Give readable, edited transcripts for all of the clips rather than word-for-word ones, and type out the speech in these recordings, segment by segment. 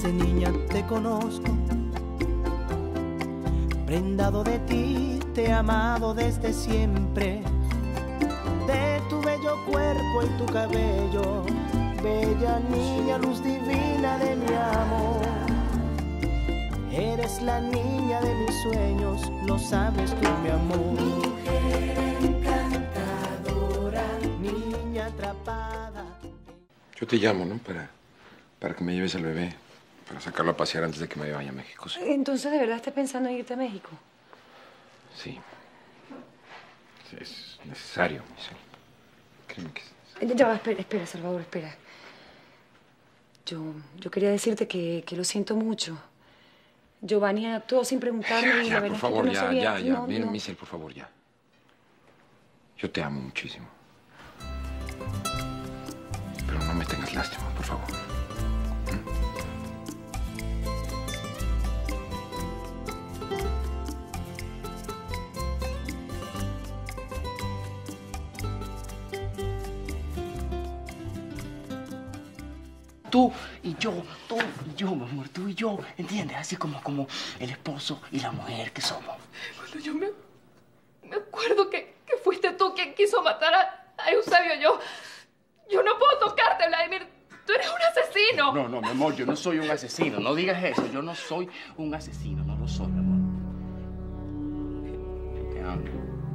Desde niña te conozco, prendado de ti, te he amado desde siempre. De tu bello cuerpo y tu cabello, bella niña, luz divina de mi amor. Eres la niña de mis sueños, lo sabes tú, mi amor. Mujer encantadora, niña atrapada. Yo te llamo, ¿no? Para que me lleves al bebé, para sacarlo a pasear antes de que me vaya a México, ¿sí? Entonces, ¿de verdad estás pensando en irte a México? Sí. Es necesario, Michelle. Créeme que es necesario. Ya va, espera, Salvador, espera. Yo quería decirte que lo siento mucho. Giovanni actuó sin preguntarme. Ya, por favor, no sabía. ya. Miren, Michelle, por favor, ya. Yo te amo muchísimo. Pero no me tengas lástima, por favor. Tú y yo, mi amor, tú y yo, ¿entiendes? Así como el esposo y la mujer que somos. Bueno, yo me acuerdo que fuiste tú quien quiso matar a Eusebio. Yo no puedo tocarte, Vladimir. Tú eres un asesino. No, mi amor, yo no soy un asesino. No digas eso. Yo no soy un asesino. No lo soy, mi amor. Yo te amo.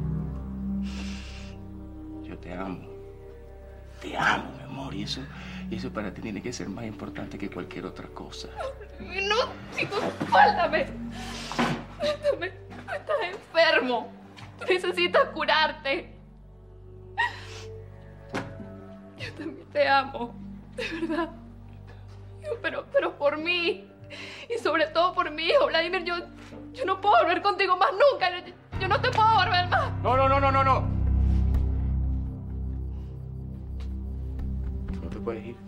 Yo te amo. Te amo, mi amor. Y eso para ti tiene que ser más importante que cualquier otra cosa. No, chicos, suéltame. Suéltame. Tú estás enfermo. Tú necesitas curarte. Yo también te amo. De verdad. Pero por mí. Y sobre todo por mi hijo, Vladimir. Yo no puedo volver contigo más nunca. Yo no te puedo volver más. No. Tú no te puedes ir.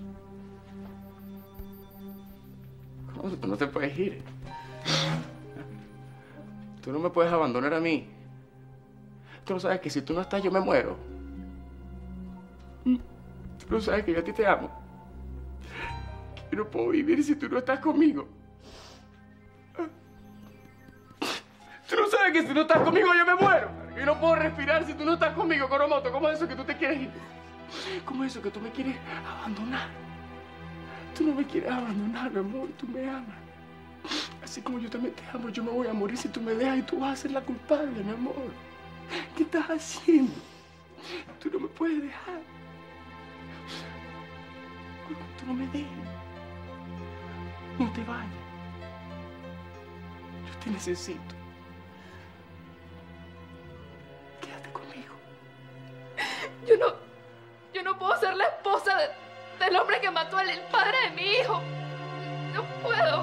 ¿Cómo tú no te puedes ir? Tú no me puedes abandonar a mí. Tú no sabes que si tú no estás, yo me muero. Tú no sabes que yo a ti te amo. Yo no puedo vivir si tú no estás conmigo. Tú no sabes que si no estás conmigo, yo me muero. Yo no puedo respirar si tú no estás conmigo, Coromoto. ¿Cómo es eso que tú te quieres ir? ¿Cómo es eso que tú me quieres abandonar? Tú no me quieres abandonar, mi amor. Tú me amas. Así como yo también te amo, yo me voy a morir si tú me dejas y tú vas a ser la culpable, mi amor. ¿Qué estás haciendo? Tú no me puedes dejar. Tú no me dejes. No te vayas. Yo te necesito. Quédate conmigo. Yo no puedo ser la esposa del hombre que mató al padre de mi hijo. No puedo.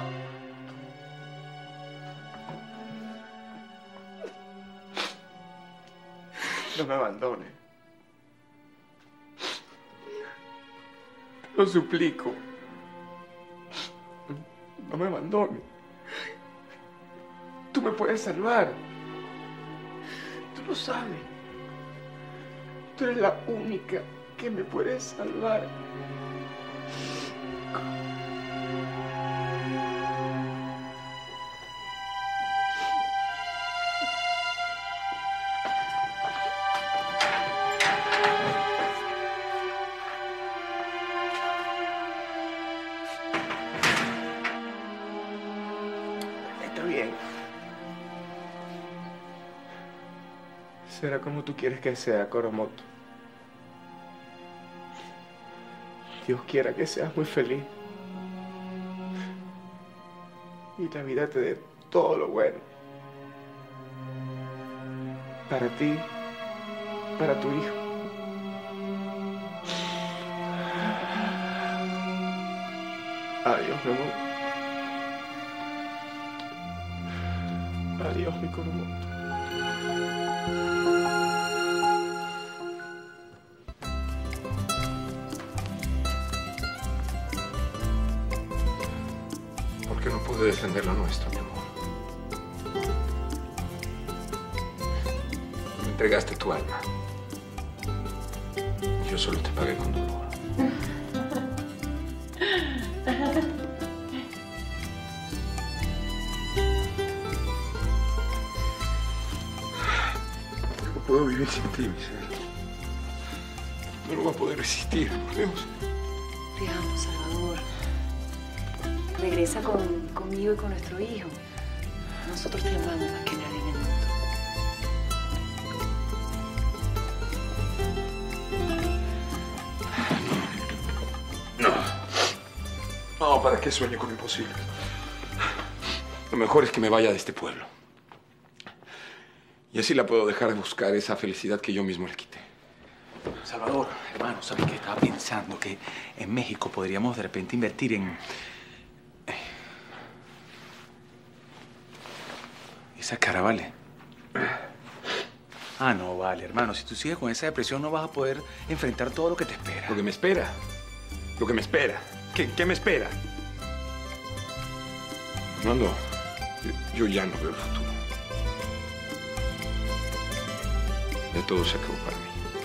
No me abandones. Lo suplico. No me abandones. Tú me puedes salvar. Tú lo sabes. Tú eres la única que me puede salvar. Está bien. Será como tú quieres que sea, Coromoto. Dios quiera que seas muy feliz. Y la vida te dé todo lo bueno. Para ti, para tu hijo. Adiós, mi amor. Adiós, mi Coromoto. ¿Por qué no pude defender lo nuestro, mi amor? Me entregaste tu alma. Yo solo te pagué con dolor. puedo vivir sin ti, Michelle. No lo voy a poder resistir, por Dios. Te amo, Salvador. Regresa conmigo y con nuestro hijo. Nosotros te amamos más que nadie en el mundo. No, ¿para qué sueño con lo imposible? Lo mejor es que me vaya de este pueblo. Y así la puedo dejar de buscar esa felicidad que yo mismo le quité. Salvador, hermano, ¿sabes qué? Estaba pensando que en México podríamos de repente invertir en... Esa cara, ¿vale? Ah, no, vale, hermano. Si tú sigues con esa depresión no vas a poder enfrentar todo lo que te espera. Lo que me espera. Lo que me espera. ¿Qué me espera? Fernando, yo ya no veo el futuro. Ya todo se acabó para mí.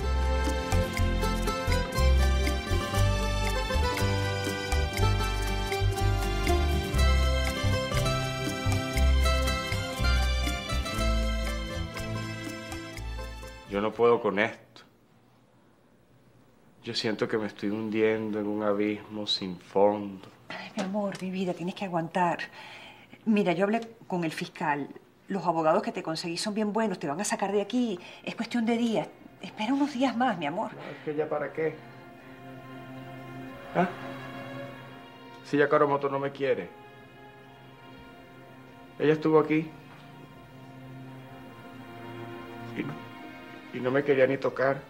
Yo no puedo con esto. Yo siento que me estoy hundiendo en un abismo sin fondo. Ay, mi amor, mi vida, tienes que aguantar. Mira, yo hablé con el fiscal. Los abogados que te conseguí son bien buenos, te van a sacar de aquí. Es cuestión de días. Espera unos días más, mi amor. No, es que ya para qué. ¿Ah? Si ya Coromoto no me quiere. Ella estuvo aquí. Y no me quería ni tocar.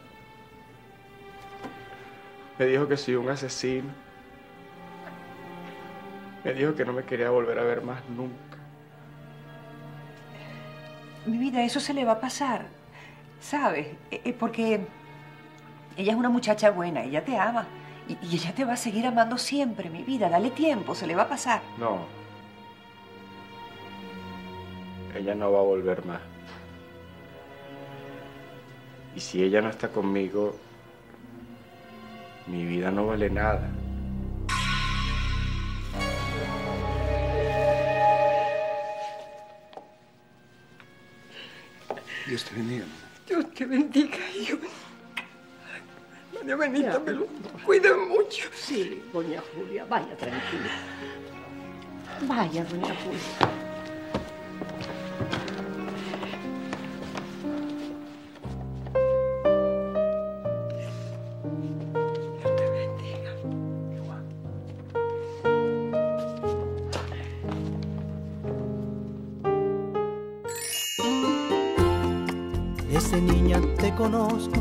Me dijo que soy un asesino. Me dijo que no me quería volver a ver más nunca. Mi vida, eso se le va a pasar, ¿sabes? Porque ella es una muchacha buena, ella te ama. Y ella te va a seguir amando siempre, mi vida. Dale tiempo, se le va a pasar. No. Ella no va a volver más. Y si ella no está conmigo, mi vida no vale nada. Dios te bendiga. Dios te bendiga, hijo. María Benita, me lo cuida mucho. Sí, doña Julia, vaya tranquila. Vaya, doña Julia. Desde niña te conozco,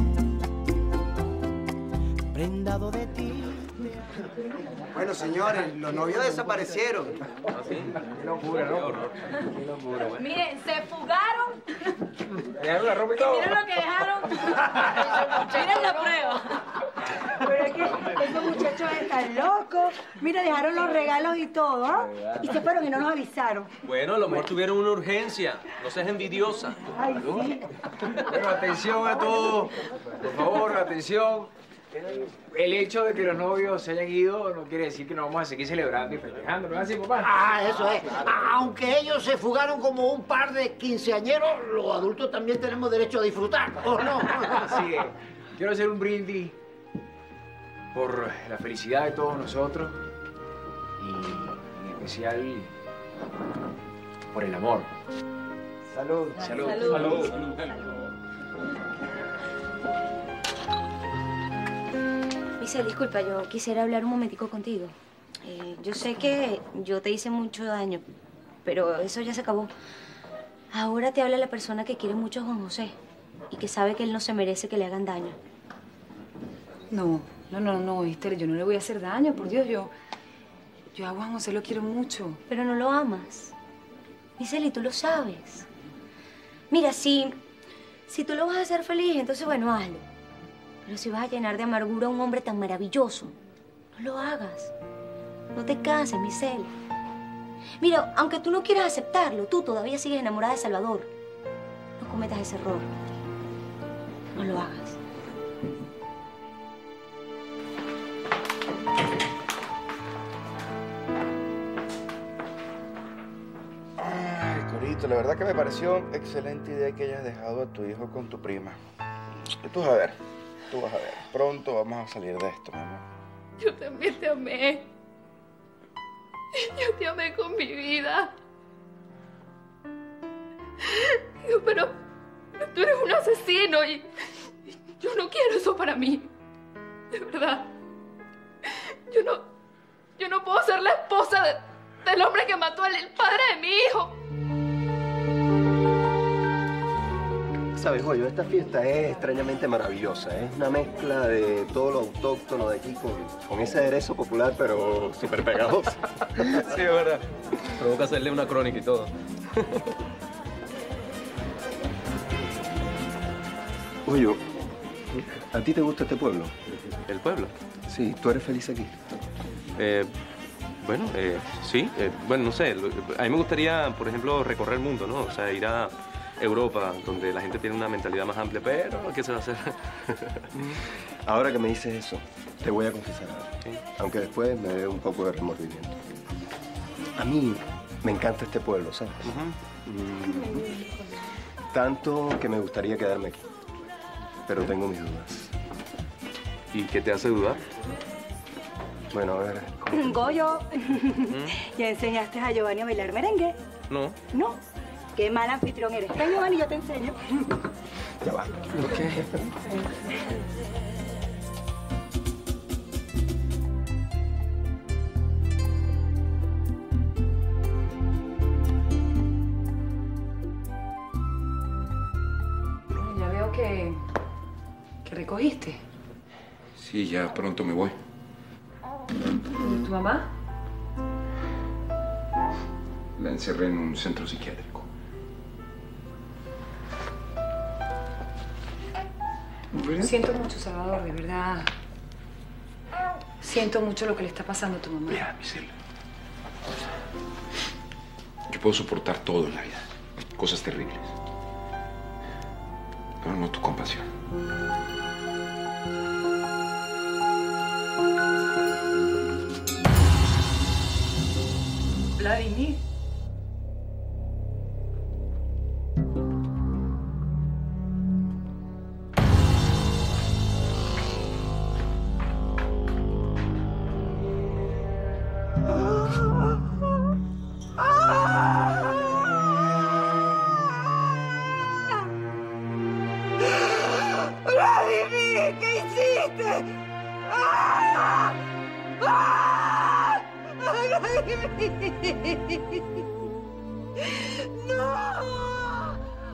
prendado de ti. Bueno, señores, los novios desaparecieron. Qué locura, ¿no? Qué locura. Miren, se fugaron. Dejaron la ropa y todo. Miren lo que dejaron. Miren la prueba. Pero es que esos muchachos están locos. Mira, dejaron los regalos y todo, ¿ah? Y se fueron y no nos avisaron. Bueno, a lo mejor tuvieron una urgencia. No seas envidiosa. Ay, sí. Bueno, atención a todos. Por favor, atención. El hecho de que los novios se hayan ido no quiere decir que no vamos a seguir celebrando y festejando, ¿no es así, papá? Ah, eso es. Aunque ellos se fugaron como un par de quinceañeros, los adultos también tenemos derecho a disfrutar, ¿o no? Así es. Quiero hacer un brindis por la felicidad de todos nosotros y en especial por el amor. Salud. Salud. Salud. Salud. Michelle, disculpa, yo quisiera hablar un momentico contigo. Yo sé que yo te hice mucho daño, pero eso ya se acabó. Ahora te habla la persona que quiere mucho a Juan José y que sabe que él no se merece que le hagan daño. No, Esther, yo no le voy a hacer daño, por Dios, yo a Juan José lo quiero mucho. Pero no lo amas. Michelle, y tú lo sabes. Mira, si tú lo vas a hacer feliz, entonces bueno, hazlo. Pero si vas a llenar de amargura a un hombre tan maravilloso, no lo hagas. No te cases, Michelle. Mira, aunque tú no quieras aceptarlo, tú todavía sigues enamorada de Salvador. No cometas ese error. No lo hagas. Ay, Corito, la verdad verdad que me pareció excelente idea que hayas dejado a tu hijo con tu prima. Y tú vas a ver, Pronto vamos a salir de esto, mi amor. Yo también te amé. Yo te amé con mi vida. Digo, pero tú eres un asesino y yo no quiero eso para mí. De verdad. Yo no puedo ser la esposa del hombre que mató al padre de mi hijo. Sabes, Goyo, esta fiesta es extrañamente maravillosa. Es una mezcla de todo lo autóctono de aquí con ese aderezo popular, pero súper pegajoso. Sí, es verdad. Provoca hacerle una crónica y todo. Goyo, ¿a ti te gusta este pueblo? ¿El pueblo? Sí, ¿tú eres feliz aquí? Bueno, sí. Bueno, no sé. A mí me gustaría, por ejemplo, recorrer el mundo, ¿no? O sea, ir a Europa, donde la gente tiene una mentalidad más amplia, pero ¿qué se va a hacer? Ahora que me dices eso, te voy a confesar algo. ¿Sí? Aunque después me dé un poco de remordimiento. A mí me encanta este pueblo, ¿sabes? Tanto que me gustaría quedarme aquí. Pero tengo mis dudas. ¿Y qué te hace dudar? Bueno, a ver... Goyo, ¿ya enseñaste a Giovanni a bailar merengue? No. ¿No? Qué mal anfitrión eres. Ven, Giovanni, yo te enseño. Ya va. Ok. Ya veo que recogiste. Sí, ya pronto me voy. ¿Y tu mamá? La encerré en un centro psiquiátrico. Siento mucho, Salvador, de verdad. Siento mucho lo que le está pasando a tu mamá. Mira, Michelle. Yo puedo soportar todo en la vida. Cosas terribles. Pero no tu compasión. Vladimir. ¡Vladimir! ¿Qué hiciste? ¡Ah! ¡Ah! ¡Vladimir! ¡No!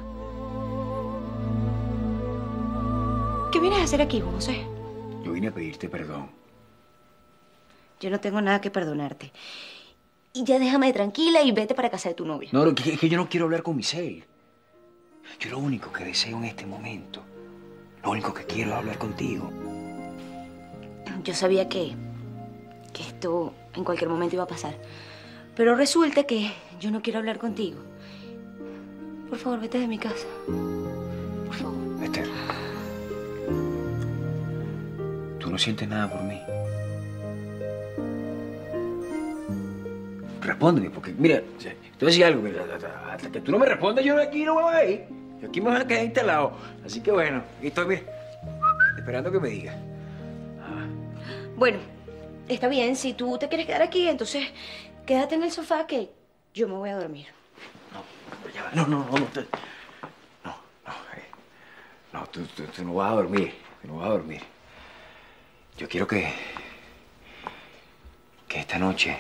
¿Qué vienes a hacer aquí, José? Yo vine a pedirte perdón. Yo no tengo nada que perdonarte. Y ya déjame tranquila y vete para casa de tu novia. No, es que yo no quiero hablar con Michelle. Yo lo único que deseo en este momento, lo único que quiero es hablar contigo. Yo sabía que esto en cualquier momento iba a pasar. Pero resulta que yo no quiero hablar contigo. Por favor, vete de mi casa. Por favor. Esther, ¿tú no sientes nada por mí? Respóndeme, porque mira, te voy a decir algo. Hasta que tú no me respondas, yo aquí no me voy a ir. Yo aquí me voy a quedar instalado. Así que bueno, aquí estoy, mira, esperando que me digas. Bueno, está bien. Si tú te quieres quedar aquí, entonces quédate en el sofá que yo me voy a dormir. No, tú no vas a dormir. Tú no vas a dormir. Yo quiero que esta noche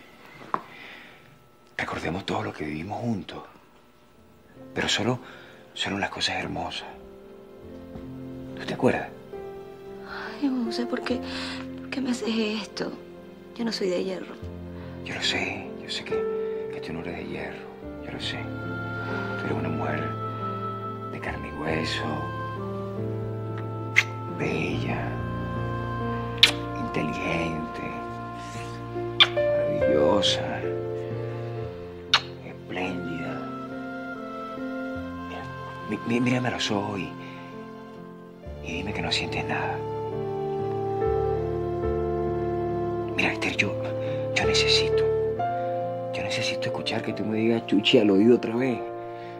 recordemos todo lo que vivimos juntos. Pero solo las cosas hermosas. ¿Tú te acuerdas? Ay, no sé por qué me haces esto. Yo no soy de hierro. Yo sé que tú no eres de hierro. Yo lo sé. Tú eres una mujer de carne y hueso, bella, inteligente, maravillosa, espléndida. Mírame a los ojos y dime que no sientes nada. Mira, Esther, yo necesito escuchar que tú me digas Chuchi al oído otra vez.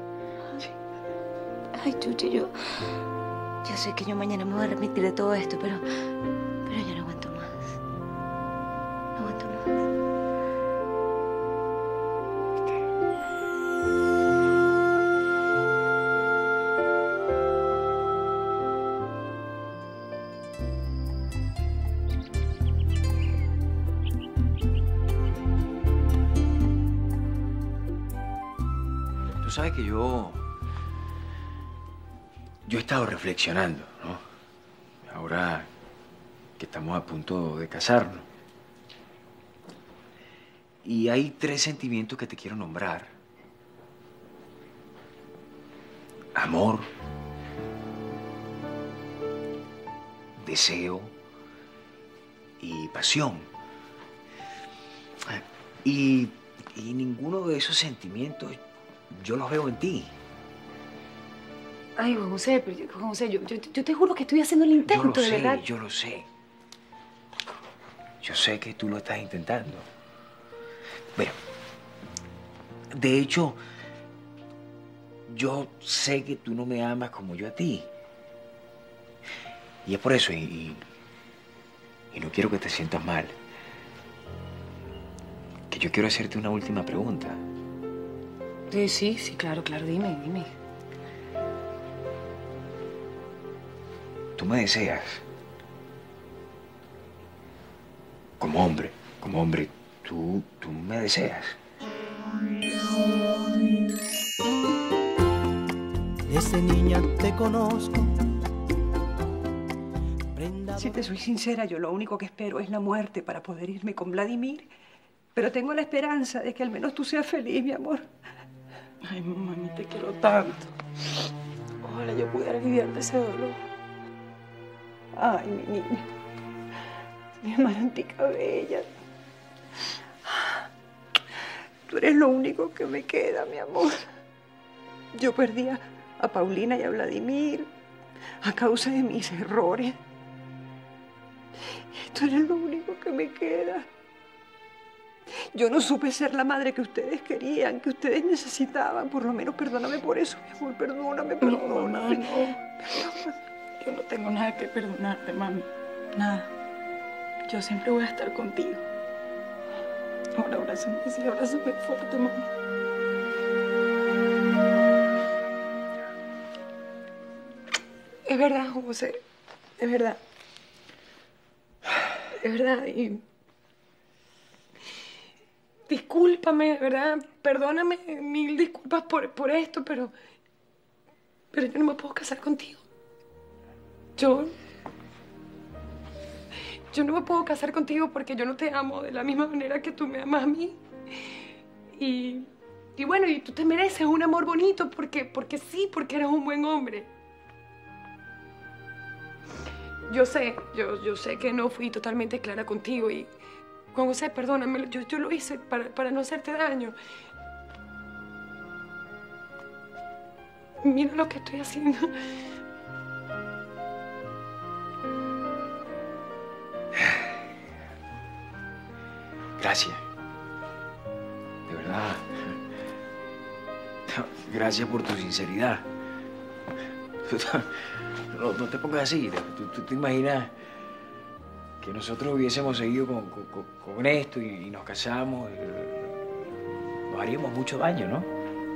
Ay, Chuchi, yo sé que yo mañana me voy a arrepentir de todo esto, pero ya no aguanto más. No aguanto más. Tú sabes que yo he estado reflexionando, ¿no? Ahora que estamos a punto de casarnos. Y hay 3 sentimientos que te quiero nombrar. Amor, deseo y pasión. Y ninguno de esos sentimientos yo los veo en ti. Ay, Juan José, pero Juan José, yo te juro que estoy haciendo el intento, de verdad. Yo lo sé. Yo sé que tú lo estás intentando. Bueno, de hecho, yo sé que tú no me amas como yo a ti. Y es por eso, y no quiero que te sientas mal, que yo quiero hacerte una última pregunta. Sí, claro, dime. Tú me deseas. Como hombre, tú me deseas. Desde niña te conozco. Si te soy sincera, yo lo único que espero es la muerte para poder irme con Vladimir. Pero tengo la esperanza de que al menos tú seas feliz, mi amor. Ay, mami, te quiero tanto. Ojalá yo pudiera aliviar de ese dolor. Ay, mi niña. Mi amarantica bella. Tú eres lo único que me queda, mi amor. Yo perdí a Paulina y a Vladimir a causa de mis errores. Tú eres lo único que me queda. Yo no supe ser la madre que ustedes querían, que ustedes necesitaban. Por lo menos perdóname por eso, mi amor. Perdóname. No. Yo no tengo nada que perdonarte, mami. Nada. Yo siempre voy a estar contigo. Ahora abrázame, sí, abrázame fuerte, mami. Es verdad, José. Es verdad. Es verdad. Y discúlpame, de verdad. Perdóname, 1000 disculpas por esto, pero yo no me puedo casar contigo. Yo no me puedo casar contigo porque yo no te amo de la misma manera que tú me amas a mí. Y bueno, y tú te mereces un amor bonito porque sí, porque eres un buen hombre. Yo sé que no fui totalmente clara contigo y Juan José, perdóname, yo lo hice para no hacerte daño. Mira lo que estoy haciendo. Gracias. De verdad. Gracias por tu sinceridad. No te pongas así. Tú te imaginas que nosotros hubiésemos seguido con esto y nos casamos. Nos haríamos mucho daño, ¿no?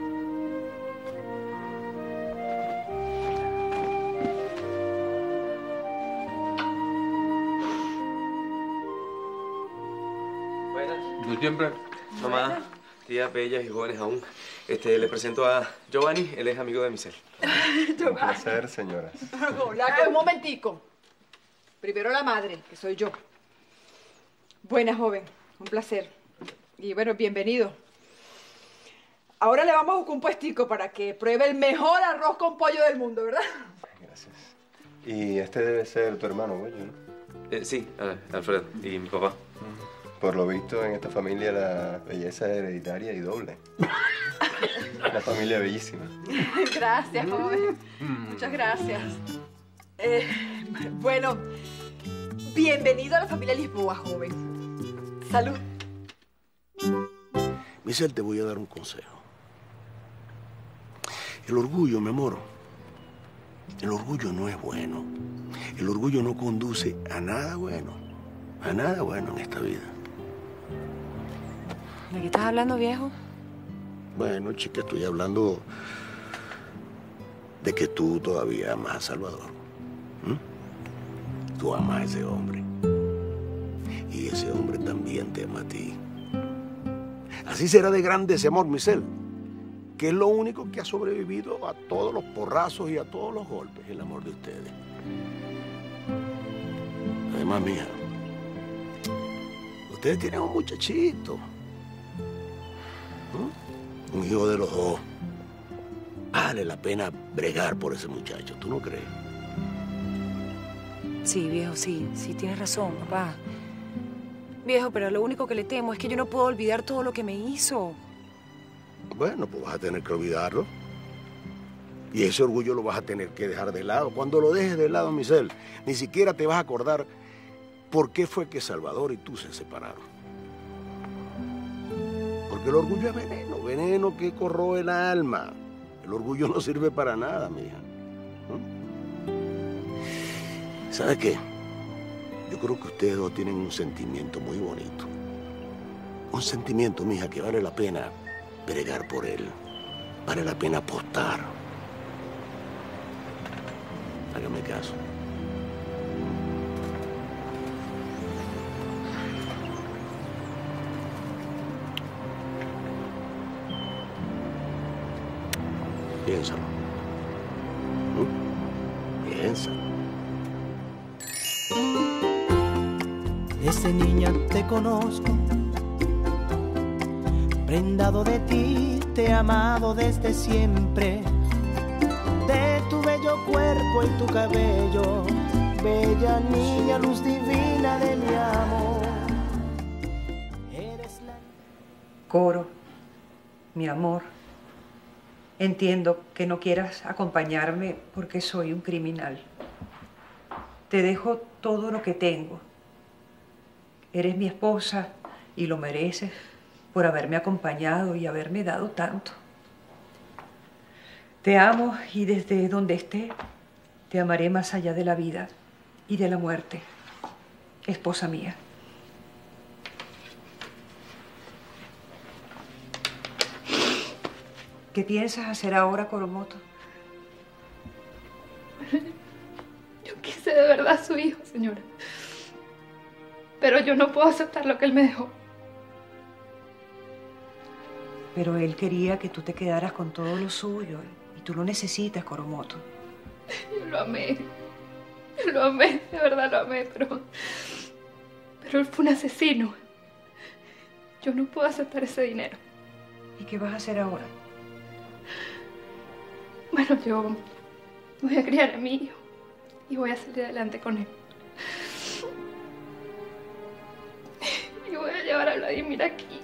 Yo siempre... Mamá, tías bellas y jóvenes aún. Le presento a Giovanni, él es amigo de Michelle. Un placer, señoras. Hola, un momentico. Primero la madre, que soy yo. Buena, joven. Un placer. Y bueno, bienvenido. Ahora le vamos a buscar un puestico para que pruebe el mejor arroz con pollo del mundo, ¿verdad? Gracias. Y este debe ser tu hermano, Goyo, ¿no? Sí, Alfredo. Y mi papá. Por lo visto, en esta familia la belleza es hereditaria y doble. Una familia bellísima. Gracias, joven. Muchas gracias. Bueno, bienvenido a la familia Lisboa, joven. Salud. Michelle, te voy a dar un consejo. El orgullo, mi amor, El orgullo no es bueno. El orgullo no conduce a nada bueno. A nada bueno en esta vida. ¿De qué estás hablando, viejo? Bueno, chica, estoy hablando de que tú todavía amas a Salvador. Tú amas a ese hombre. Y ese hombre también te ama a ti. Así será de grande ese amor, Michelle, que es lo único que ha sobrevivido a todos los porrazos y a todos los golpes, el amor de ustedes. Además, mija, ustedes tienen un muchachito. Un hijo de los dos. Vale la pena bregar por ese muchacho, ¿tú no crees? Sí, viejo, sí tienes razón, papá. Viejo, pero lo único que le temo es que yo no puedo olvidar todo lo que me hizo. Bueno, pues vas a tener que olvidarlo. Y ese orgullo lo vas a tener que dejar de lado. Cuando lo dejes de lado, Michelle, ni siquiera te vas a acordar por qué fue que Salvador y tú se separaron. Porque el orgullo es veneno, veneno que corroe el alma. El orgullo no sirve para nada, mija. ¿Sabes qué? Yo creo que ustedes dos tienen un sentimiento muy bonito. Un sentimiento, mija, que vale la pena bregar por él. Vale la pena apostar. Hágame caso. Piénsalo. Piénsalo. Desde niña te conozco, prendado de ti, te he amado desde siempre. De tu bello cuerpo y tu cabello, bella niña, luz divina de mi amor. Eres la... Coro, mi amor, entiendo que no quieras acompañarme porque soy un criminal. Te dejo todo lo que tengo. Eres mi esposa y lo mereces por haberme acompañado y haberme dado tanto. Te amo y desde donde esté, te amaré más allá de la vida y de la muerte, esposa mía. ¿Qué piensas hacer ahora, Coromoto? Yo quise de verdad a su hijo, señora. Pero yo no puedo aceptar lo que él me dejó. Pero él quería que tú te quedaras con todo lo suyo y tú lo necesitas, Coromoto. Yo lo amé. Yo lo amé, de verdad lo amé, pero él fue un asesino. Yo no puedo aceptar ese dinero. ¿Y qué vas a hacer ahora? Bueno, yo voy a criar a mi hijo y voy a salir adelante con él. Y voy a llevar a Vladimir aquí.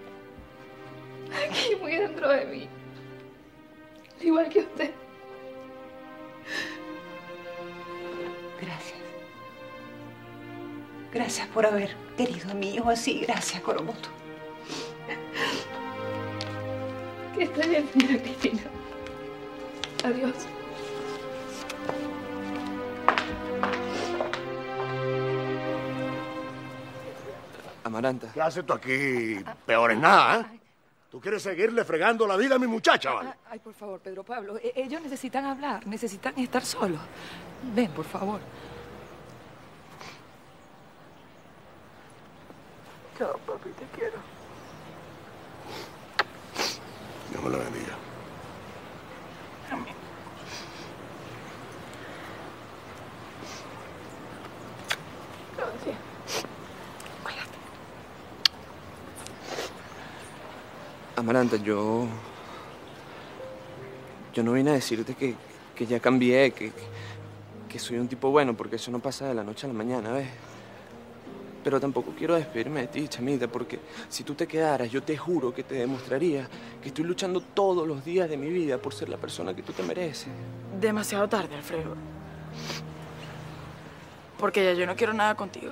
Aquí, muy dentro de mí. Igual que usted. Gracias. Gracias por haber querido a mi hijo así. Gracias, Coromoto. Que esté bien, señora Cristina. Adiós. Amaranta. ¿Qué haces tú aquí? Peor es nada, ¿eh? Tú quieres seguirle fregando la vida a mi muchacha, ¿vale? Ay, por favor, Pedro Pablo. Ellos necesitan hablar, necesitan estar solos. Ven, por favor. Chao, papi, te quiero. Dios me lo bendiga. Amén. Gracias. Amaranta, yo no vine a decirte que ya cambié, que soy un tipo bueno, porque eso no pasa de la noche a la mañana, ¿ves? Pero tampoco quiero despedirme de ti, chamita, porque si tú te quedaras, yo te juro que te demostraría que estoy luchando todos los días de mi vida por ser la persona que tú te mereces. Demasiado tarde, Alfredo. Porque ya yo no quiero nada contigo.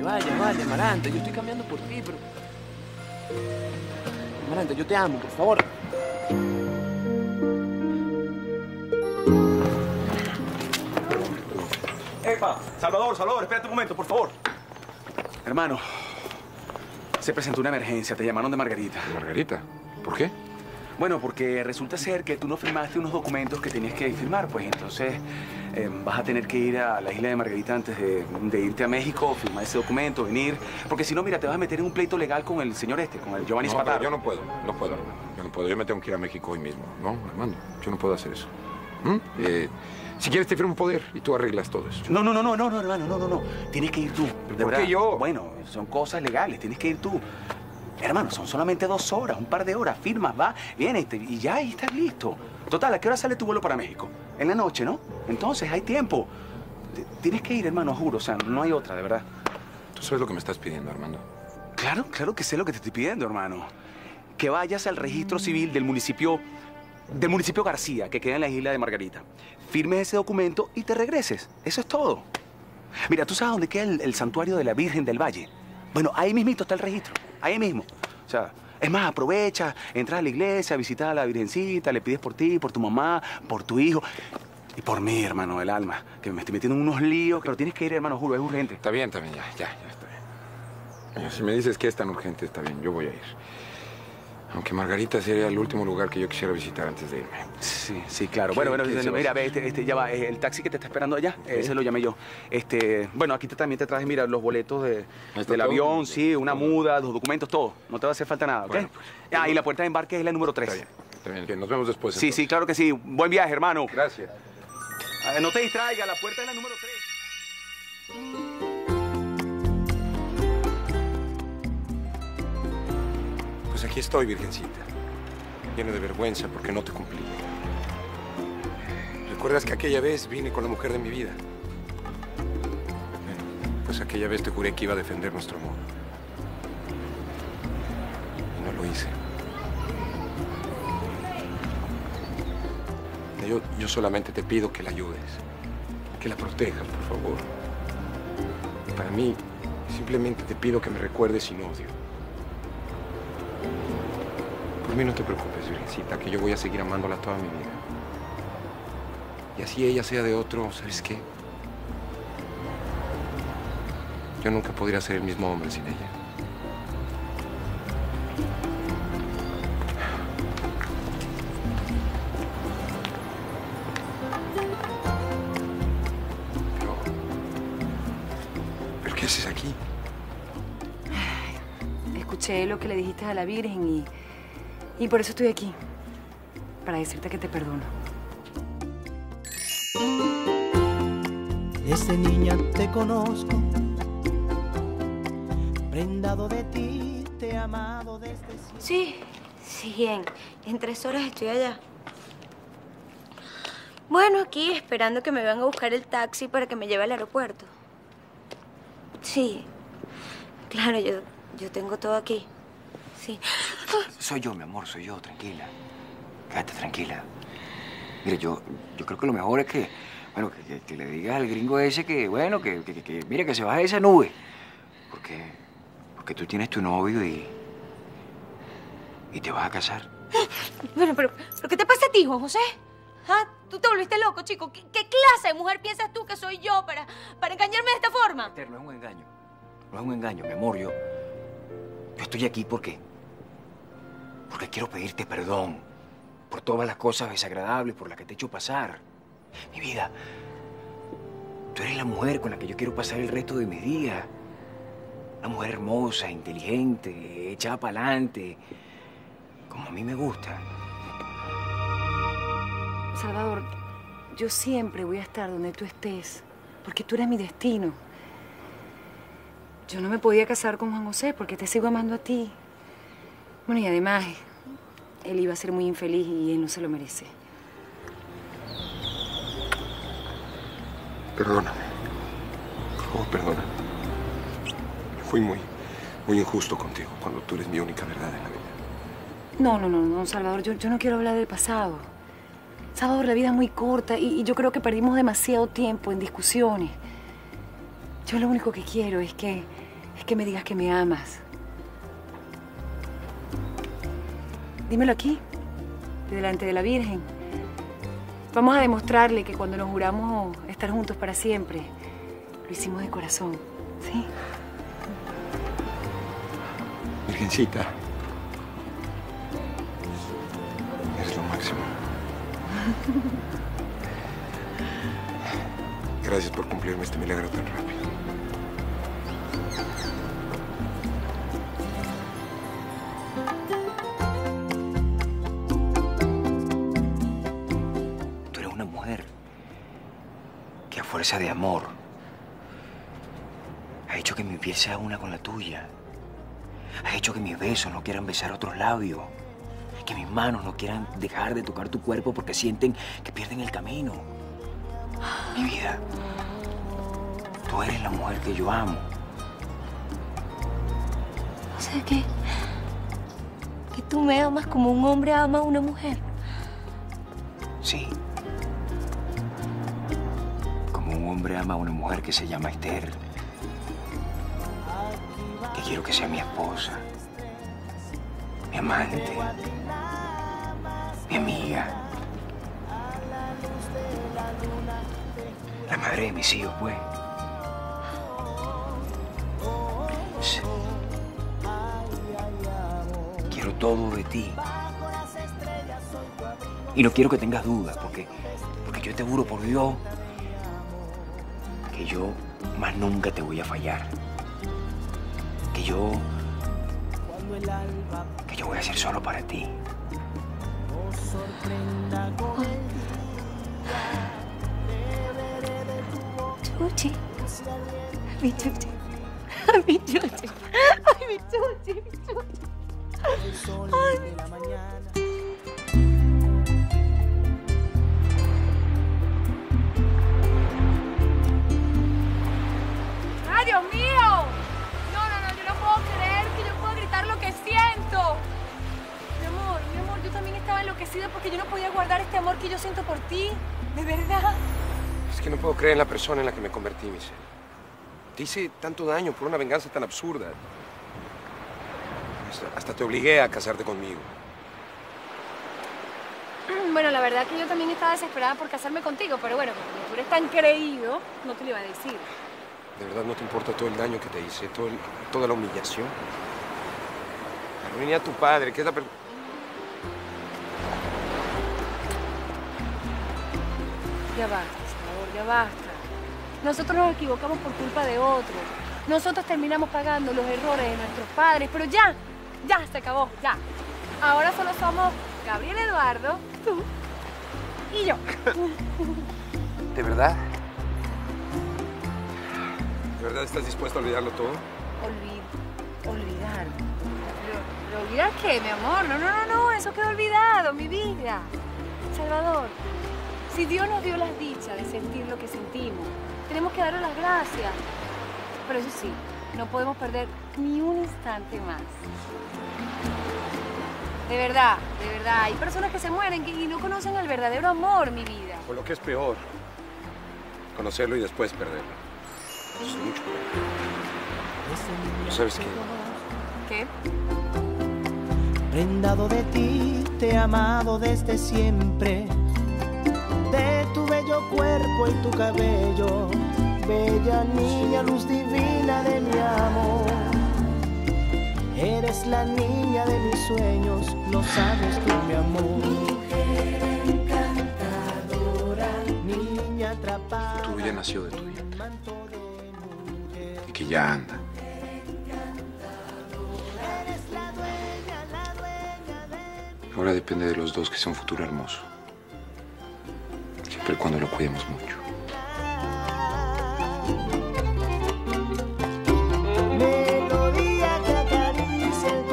vaya, Amaranta. Yo estoy cambiando por ti, pero... Amaranta, yo te amo, por favor. ¡Epa! Salvador, espérate un momento, por favor. Hermano, se presentó una emergencia. Te llamaron de Margarita. ¿Margarita? ¿Por qué? Bueno, porque resulta ser que tú no firmaste unos documentos que tenías que firmar, pues entonces vas a tener que ir a la isla de Margarita antes de irte a México, firmar ese documento, venir. Porque si no, mira, te vas a meter en un pleito legal con el señor con el Giovanni Spataro. Yo no puedo, hermano. Yo no puedo. Yo me tengo que ir a México hoy mismo. No, Armando, yo no puedo hacer eso. Si quieres te firmo un poder y tú arreglas todo eso. No, hermano, no. Tienes que ir tú. ¿Por qué yo? Bueno, son cosas legales, tienes que ir tú. Hermano, son solamente 2 horas, un par de horas. Firmas, va, vienes y ya ahí estás listo. Total, ¿a qué hora sale tu vuelo para México? En la noche, ¿no? Entonces, hay tiempo. Tienes que ir, hermano, juro. O sea, no hay otra, de verdad. ¿Tú sabes lo que me estás pidiendo, Armando? Claro que sé lo que te estoy pidiendo, hermano. Que vayas al registro civil del municipio García, que queda en la isla de Margarita. Firmes ese documento y te regreses. Eso es todo. Mira, ¿tú sabes dónde queda el santuario de la Virgen del Valle? Bueno, ahí mismito está el registro. Ahí mismo. O sea, es más, aprovecha, entras a la iglesia, visitas a la Virgencita, le pides por ti, por tu mamá, por tu hijo y por mí, hermano del alma, que me estoy metiendo en unos líos. Pero tienes que ir, hermano, juro, es urgente. Está bien, ya está bien. Si me dices que es tan urgente, está bien, yo voy a ir. Aunque Margarita sería el último lugar que yo quisiera visitar antes de irme. Sí, claro. Bueno, mira, ve, ya va, el taxi que te está esperando allá, ese lo llamé yo. Bueno, aquí también te traje, mira, los boletos del avión, sí, una muda, los documentos, todo. No te va a hacer falta nada, ¿ok? Bueno, pues, y la puerta de embarque es la número 3. Está bien, que nos vemos después. Sí, claro que sí. Buen viaje, hermano. Gracias. No te distraigas, la puerta es la número 3. Pues aquí estoy, Virgencita, lleno de vergüenza porque no te cumplí. ¿Recuerdas que aquella vez vine con la mujer de mi vida? Bueno, pues aquella vez te juré que iba a defender nuestro amor. Y no lo hice. Yo solamente te pido que la ayudes, que la protejas, por favor. Para mí, simplemente te pido que me recuerdes sin odio. Por mí no te preocupes, Virgencita, que yo voy a seguir amándola toda mi vida. Y así ella sea de otro, ¿sabes qué? Yo nunca podría ser el mismo hombre sin ella. ¿Pero qué haces aquí? Escuché lo que le dijiste a la Virgen y por eso estoy aquí, para decirte que te perdono. Desde niña te conozco, prendado de ti, te he amado desde siempre. Sí, en 3 horas estoy allá. Bueno, aquí esperando que me vengan a buscar el taxi para que me lleve al aeropuerto. Sí, claro, yo tengo todo aquí. Sí. Soy yo, mi amor, soy yo, tranquila. Quédate tranquila. Mira, yo creo que lo mejor es que, bueno, que le digas al gringo ese que, bueno, que mira, que se baje de esa nube. Porque tú tienes tu novio y te vas a casar. Bueno, pero ¿qué te pasa a ti, Juan José? ¿Ah? Tú te volviste loco, chico. ¿Qué clase de mujer piensas tú que soy yo para engañarme de esta forma? Esther, no es un engaño. No es un engaño, mi amor. Yo estoy aquí porque quiero pedirte perdón por todas las cosas desagradables por las que te he hecho pasar. Mi vida, tú eres la mujer con la que yo quiero pasar el resto de mis días. Una mujer hermosa, inteligente, echada para adelante, como a mí me gusta. Salvador, yo siempre voy a estar donde tú estés, porque tú eres mi destino. Yo no me podía casar con Juan José porque te sigo amando a ti. Bueno, y además, él iba a ser muy infeliz y él no se lo merece. Perdóname. Por favor, perdóname. Fui muy injusto contigo cuando tú eres mi única verdad en la vida. No, Salvador, yo no quiero hablar del pasado. Salvador, la vida es muy corta y yo creo que perdimos demasiado tiempo en discusiones. Yo lo único que quiero es que es que me digas que me amas. Dímelo aquí, delante de la Virgen. Vamos a demostrarle que cuando nos juramos estar juntos para siempre, lo hicimos de corazón, ¿sí? Virgencita. Eres lo máximo. Gracias por cumplirme este milagro tan rápido. Tú eres una mujer que a fuerza de amor ha hecho que mi piel sea una con la tuya. Ha hecho que mis besos no quieran besar otros labios. Que mis manos no quieran dejar de tocar tu cuerpo porque sienten que pierden el camino. Mi vida, tú eres la mujer que yo amo. O sea que tú me amas como un hombre ama a una mujer. Sí. Como un hombre ama a una mujer que se llama Esther. Que quiero que sea mi esposa, mi amante, mi amiga, la madre de mis hijos, pues. Sí. Quiero todo de ti. Y no quiero que tengas dudas, porque yo te juro por Dios que yo más nunca te voy a fallar. Que yo voy a ser solo para ti. Chuchi. Mi chuchi. Mi chuchi. Ay, mi chuchi, mi chuchi. Ay, ¡Ay, Dios mío! No, yo no puedo creer que yo pueda gritar lo que siento. Mi amor, yo también estaba enloquecida porque yo no podía guardar este amor que yo siento por ti. De verdad. Es que no puedo creer en la persona en la que me convertí, Michelle. Te hice tanto daño por una venganza tan absurda. Hasta te obligué a casarte conmigo. Bueno, la verdad que yo también estaba desesperada por casarme contigo, pero bueno, como tú eres tan creído, no te lo iba a decir. ¿De verdad no te importa todo el daño que te hice? Toda la humillación. Arruiné a tu padre, que es la persona... Ya basta, Salvador, ya basta. Nosotros nos equivocamos por culpa de otros. Nosotros terminamos pagando los errores de nuestros padres, pero ya se acabó, ya. Ahora solo somos Gabriel Eduardo, tú y yo. ¿De verdad? ¿De verdad estás dispuesto a olvidarlo todo? Olvidar. ¿Pero olvidar qué, mi amor? No, eso quedó olvidado, mi vida. Salvador, si Dios nos dio las dichas de sentir lo que sentimos, tenemos que darle las gracias. Pero eso sí, no podemos perder ni un instante más. De verdad, hay personas que se mueren y no conocen el verdadero amor, mi vida. O lo que es peor, conocerlo y después perderlo. Eso es mucho peor. ¿Sabes qué? ¿Qué? Prendado de ti, te he amado desde siempre. De tu bello cuerpo y tu cabello, bella niña, luz divina de mi amor. Eres la niña de mis sueños, lo sabes tú, mi amor. Mujer encantadora, niña atrapada. Tu vida nació de tu vida. Y que ya anda. Ahora depende de los dos que sea un futuro hermoso. Siempre y cuando lo cuidemos mucho. Melodía que acaricia el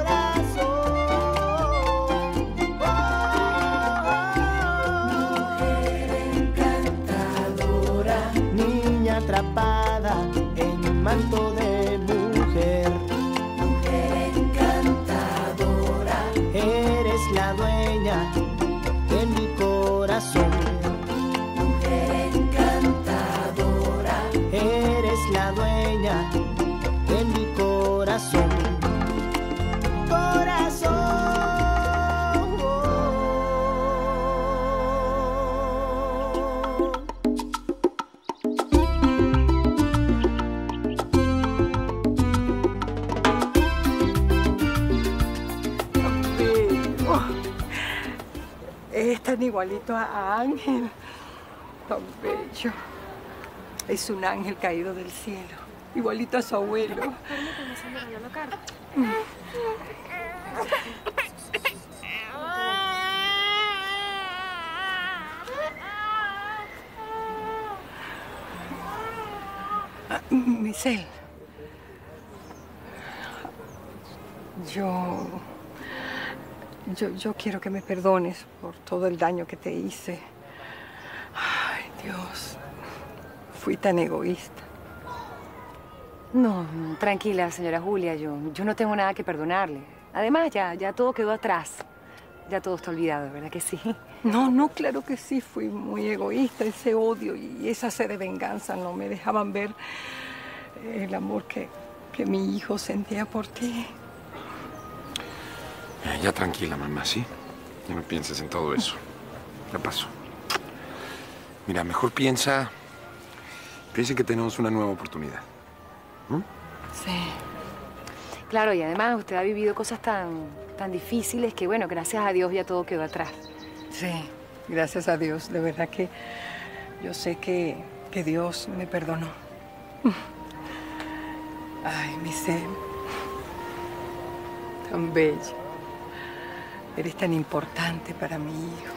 corazón. Mujer encantadora, niña atrapada en un manto de mujer. Mujer encantadora, eres la dueña de mi corazón. Mujer encantadora, eres la dueña de mi igualito a Ángel. Tan bello. Es un ángel caído del cielo. Igualito a su abuelo. Permíteme, señora, yo lo cargo. Michelle, yo quiero que me perdones por todo el daño que te hice. Ay, Dios, fui tan egoísta. No, tranquila, señora Julia, yo no tengo nada que perdonarle. Además, ya todo quedó atrás. Ya todo está olvidado, ¿verdad que sí? No, claro que sí, fui muy egoísta. Ese odio y esa sed de venganza no me dejaban ver el amor que mi hijo sentía por ti. Ya tranquila, mamá, ¿sí? Ya no pienses en todo eso. Ya pasó. Mira, mejor piensa que tenemos una nueva oportunidad. Sí. Claro, y además usted ha vivido cosas tan difíciles que, bueno, gracias a Dios ya todo quedó atrás. Sí, gracias a Dios. De verdad que yo sé que Dios me perdonó. Ay, Michelle. Tan bella. Eres tan importante para mi hijo.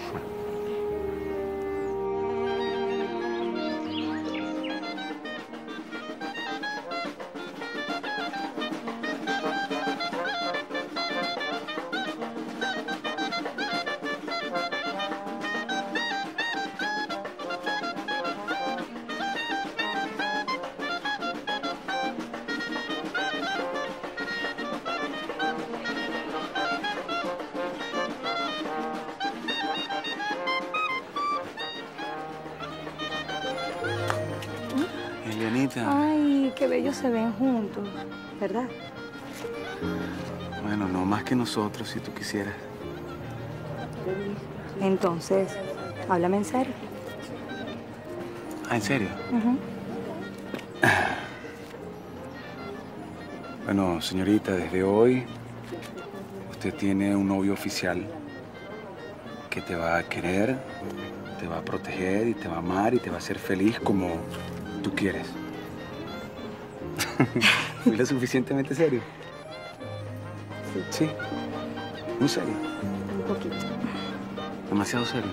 Ay, qué bellos se ven juntos, ¿verdad? Bueno, no más que nosotros, si tú quisieras. Entonces, háblame en serio. ¿Ah, en serio? Bueno, señorita, desde hoy usted tiene un novio oficial que te va a querer, te va a proteger y te va a amar y te va a hacer feliz como tú quieres. ¿Fui lo suficientemente serio? Sí. ¿Muy serio? Un poquito. ¿Demasiado serio?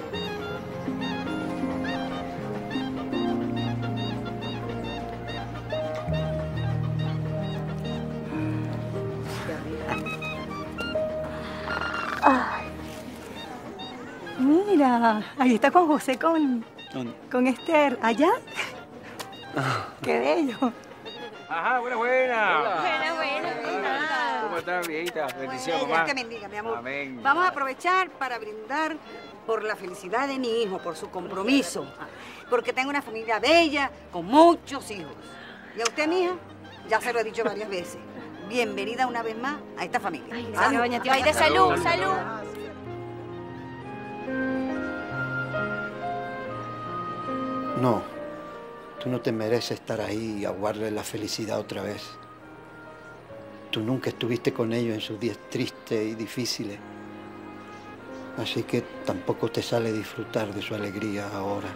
Ay. Mira, ahí está con José, con Esther. ¿Allá? ¡Qué bello! Ajá, buena. Buena. ¿Cómo estás, viejita? Bendición, Dios mamá. te bendiga, mi amor. Amén. Vamos a aprovechar para brindar por la felicidad de mi hijo, por su compromiso. Porque tengo una familia bella, con muchos hijos. Y a usted, mija, ya se lo he dicho varias veces. Bienvenida una vez más a esta familia. Gracias, doña Tía. Ay, de salud. No, tú no te mereces estar ahí y aguardarle la felicidad otra vez. Tú nunca estuviste con ellos en sus días tristes y difíciles. Así que tampoco te sale disfrutar de su alegría ahora.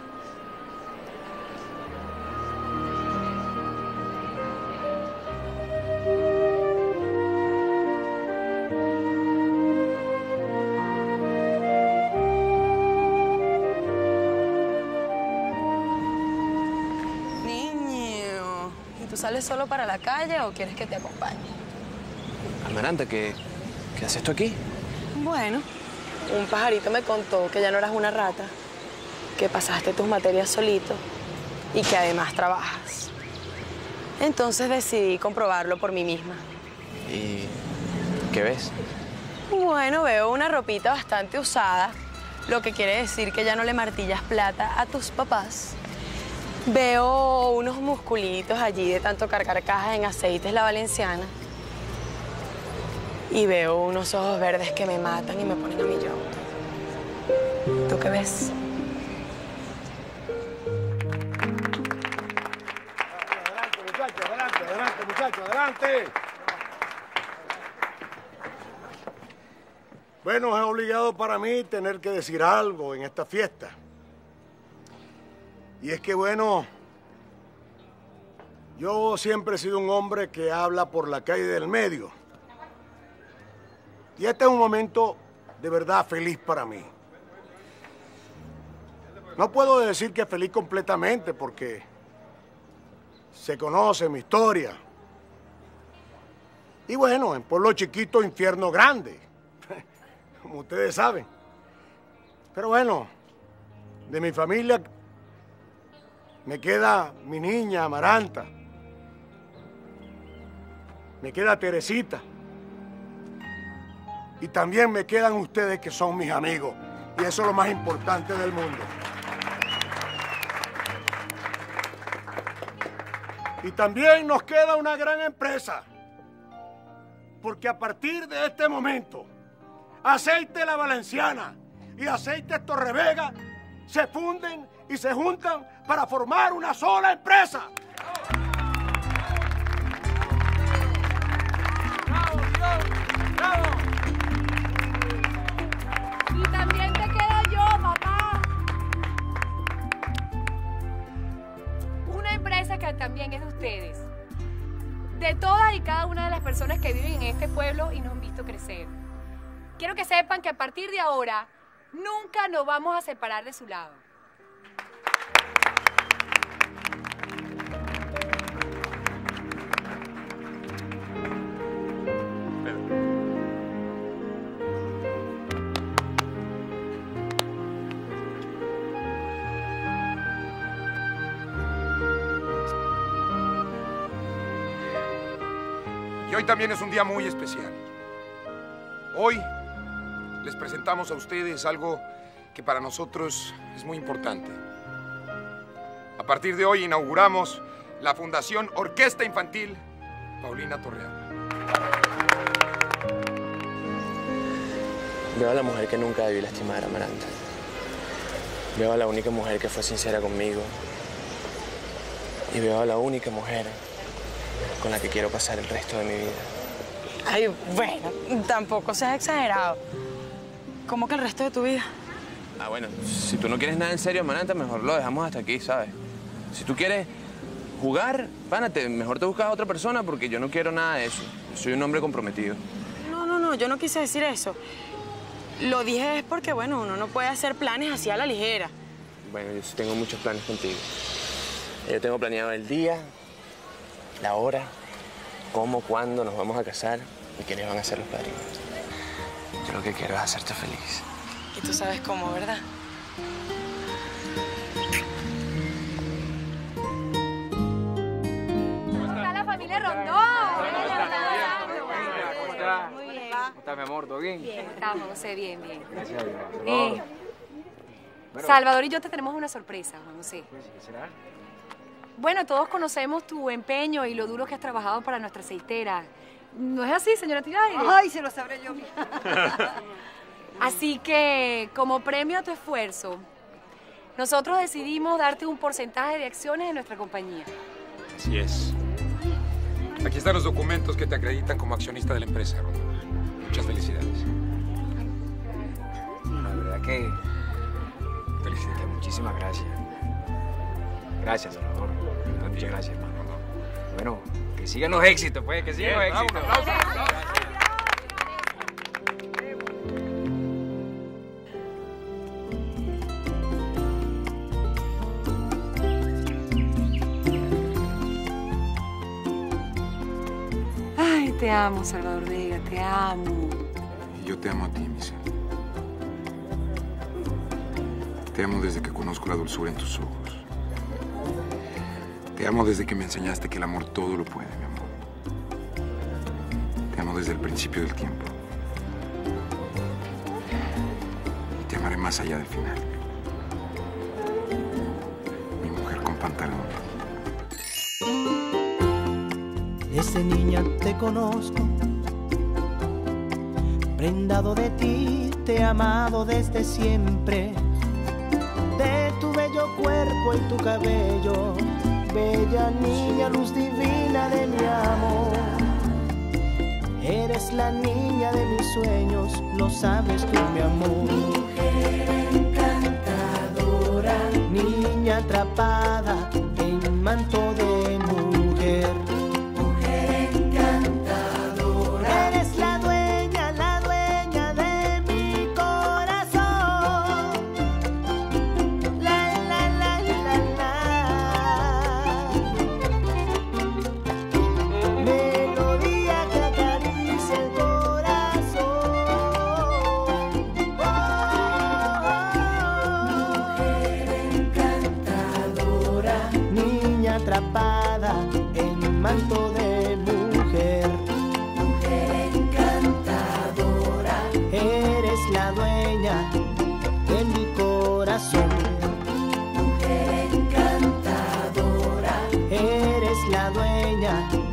Niño, ¿y tú sales solo para la calle o quieres que te acompañe? Amaranta, ¿qué haces tú aquí? Bueno, un pajarito me contó que ya no eras una rata, que pasaste tus materias solito y que además trabajas. Entonces decidí comprobarlo por mí misma. ¿Y qué ves? Bueno, veo una ropita bastante usada, lo que quiere decir que ya no le martillas plata a tus papás. Veo unos musculitos allí de tanto cargar cajas en aceites La Valenciana. Y veo unos ojos verdes que me matan y me ponen a millón. ¿Tú qué ves? Adelante, muchachos, adelante. Bueno, es obligado para mí tener que decir algo en esta fiesta. Y es que, bueno, yo siempre he sido un hombre que habla por la calle del medio. Y este es un momento de verdad feliz para mí. No puedo decir que feliz completamente porque se conoce mi historia. Y bueno, en pueblo chiquito, infierno grande, como ustedes saben. Pero bueno, de mi familia me queda mi niña Amaranta, me queda Teresita y también me quedan ustedes que son mis amigos. Y eso es lo más importante del mundo. Y también nos queda una gran empresa, porque a partir de este momento, Aceite La Valenciana y Aceite Torrevega se funden y se juntan para formar una sola empresa. Y también te quedo yo, papá. Una empresa que también es de ustedes. De todas y cada una de las personas que viven en este pueblo y nos han visto crecer. Quiero que sepan que a partir de ahora nunca nos vamos a separar de su lado. Y hoy también es un día muy especial. Hoy les presentamos a ustedes algo que para nosotros es muy importante. A partir de hoy inauguramos la Fundación Orquesta Infantil Paulina Torrealba. Veo a la mujer que nunca debí lastimar, Amaranta. Veo a la única mujer que fue sincera conmigo. Y veo a la única mujer con la que quiero pasar el resto de mi vida. Ay, bueno, tampoco seas exagerado. ¿Cómo que el resto de tu vida? Ah, bueno, si tú no quieres nada en serio, Amaranta, mejor lo dejamos hasta aquí, ¿sabes? Si tú quieres jugar, pánate, mejor te buscas a otra persona porque yo no quiero nada de eso. Yo soy un hombre comprometido. No, yo no quise decir eso. Lo dije es porque, bueno, uno no puede hacer planes así a la ligera. Bueno, yo sí tengo muchos planes contigo. Yo tengo planeado el día, la hora, cómo, cuándo nos vamos a casar y quiénes van a ser los padrinos. Yo lo que quiero es hacerte feliz. Y tú sabes cómo, ¿verdad? ¿Cómo está la familia Rondón? ¿Cómo está? Muy bien. ¿Cómo está, mi amor? ¿Todo bien? Bien, estamos, José, bien. Gracias a Dios. Salvador y yo te tenemos una sorpresa, Juan José. ¿Qué será? Bueno, todos conocemos tu empeño y lo duro que has trabajado para nuestra aceitera. ¿No es así, señora Tiraire? Ay, se lo sabré yo. Así que, como premio a tu esfuerzo, nosotros decidimos darte un porcentaje de acciones en nuestra compañía. Así es. Aquí están los documentos que te acreditan como accionista de la empresa, Rondón. Muchas felicidades. La verdad que... Felicidades. Muchísimas gracias. Gracias, Salvador. Muchas gracias, hermano. Bueno, que sigan los éxitos, pues, que sigan los éxitos. Ay, te amo, Salvador Vega, te amo. Y yo te amo a ti, Michelle. Te amo desde que conozco la dulzura en tus ojos. Te amo desde que me enseñaste que el amor todo lo puede, mi amor. Te amo desde el principio del tiempo. Y te amaré más allá del final. Mi mujer con pantalón. Desde niña te conozco, prendado de ti, te he amado desde siempre. De tu bello cuerpo y tu cabello, bella niña, luz divina de mi amor. Eres la niña de mis sueños, lo sabes tú, mi amor. Mujer encantadora, niña atrapada en manto de mujer. Mujer encantadora, eres la dueña de mi corazón. La, la, la, la, la. Melodía que acaricia el corazón. Mujer encantadora, niña atrapada en manto de mujer. Mujer encantadora, eres la dueña de mi corazón. Mujer encantadora, eres la dueña